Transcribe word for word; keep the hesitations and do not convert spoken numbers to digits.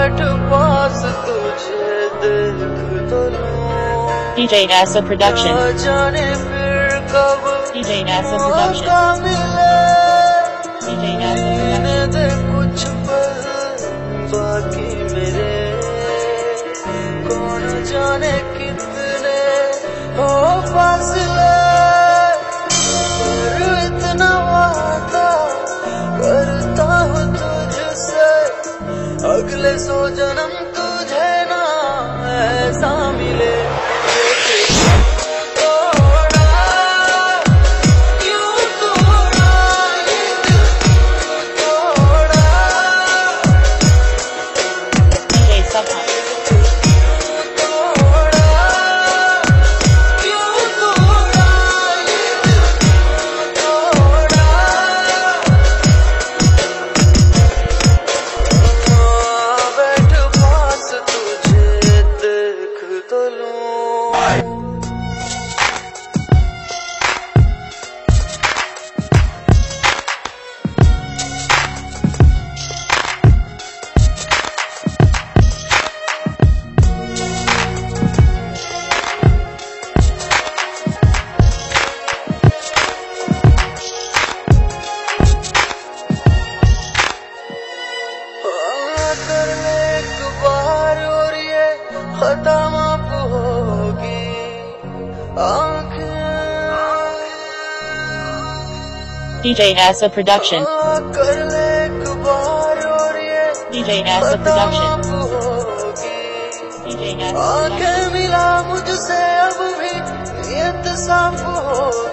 बैठ पास तुझे देख तो लूं। D J NASA Production. जाने फिर कब D J NASA Production. मौका मिले D J NASA जीने Production. दे कुछ पल बाकी मेरे, कौन जाने कितने हो फासले, पर इतना वादा करता हूँ तुझसे, अगले सौ जन्म तुझे ना ऐसा मिले। कर ले एक बार और ये खता माफ होगी, आँखें D J NASA Production. कर ले एक बार और ये D J NASA Production. D J NASA आँखें Production. मिला मुझसे अब भी नियत साफ होगी।